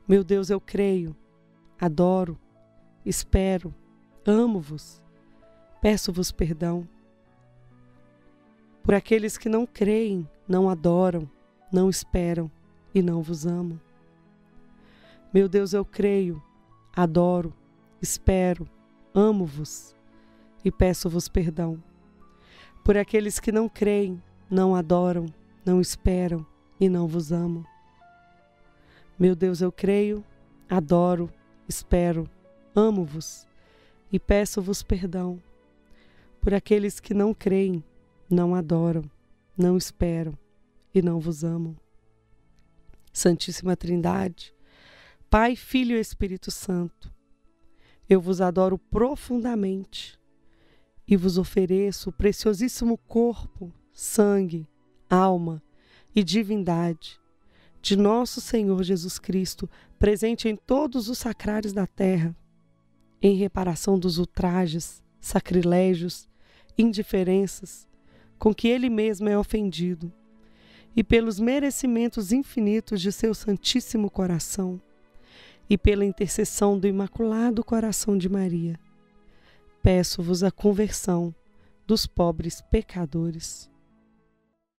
Meu Deus, eu creio, adoro, espero, amo-vos, peço-vos perdão. Por aqueles que não creem, não adoram, não esperam e não vos amam. Meu Deus, eu creio, adoro, espero, amo-vos e peço-vos perdão. Por aqueles que não creem, não adoram, não esperam e não vos amam. Meu Deus, eu creio, adoro, espero, amo-vos e peço-vos perdão. Por aqueles que não creem, não adoram, não esperam e não vos amam. Santíssima Trindade, Pai, Filho e Espírito Santo, eu vos adoro profundamente e vos ofereço o preciosíssimo corpo, sangue, alma e divindade de nosso Senhor Jesus Cristo, presente em todos os sacrários da terra, em reparação dos ultrajes, sacrilégios, indiferenças com que Ele mesmo é ofendido, e pelos merecimentos infinitos de seu Santíssimo Coração, e pela intercessão do Imaculado Coração de Maria, peço-vos a conversão dos pobres pecadores.